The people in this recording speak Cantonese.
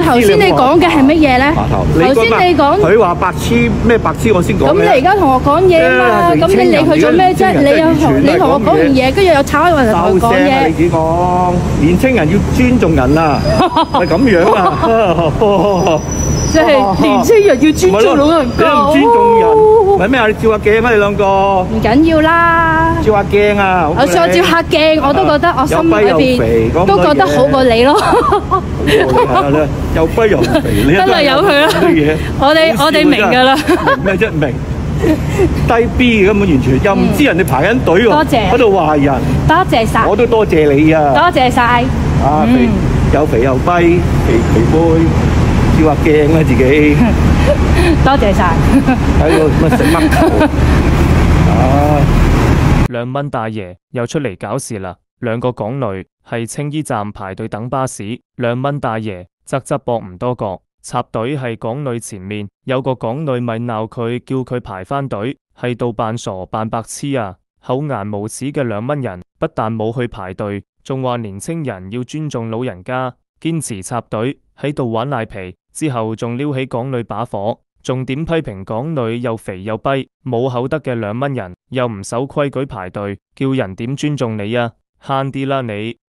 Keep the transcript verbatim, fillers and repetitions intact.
頭先你講嘅係乜嘢咧？頭先你講佢話白痴咩白痴，我先講。 咁你而家同我講嘢啊嘛？咁你理佢做咩啫？你又同你同我講完嘢，跟住又炒開雲同我講嘢。 你只講年青人要尊重人啊，係咁樣啊。 即係年青人要尊重老人家。 你唔尊重人，係咩啊？你照下鏡啊！你兩個唔緊要啦， 照下鏡啊！ 我再照下鏡，我都覺得我心裏邊都覺得好過你咯。 又跛又肥，你真係有佢啦。我哋我哋明㗎啦。 明咩啫？明低 B 根本完全又唔知人哋排緊隊喎， 多謝喺度話人。 多謝晒， 我都多謝你啊！ 多謝晒。 啊，肥又肥又跛，肥肥妹。照下鏡啦自己， 多謝晒。 喺度乜食乜？啊！ 兩蚊大爺又出嚟搞事啦！兩個港女係青衣站排隊等巴士，兩蚊大爺側側膊唔多覺，插隊係港女前面，有個港女咪鬧佢，叫佢排翻隊，係度扮傻扮白痴啊！厚顏無恥嘅兩蚊人，不但冇去排隊，仲話年青人要尊重老人家，堅持插隊喺度玩賴皮。之後仲撩起港女把火，重點批評港女又肥又跛，冇口德嘅兩蚊人，又唔守規矩排隊，叫人點尊重你啊？慳啲啦你！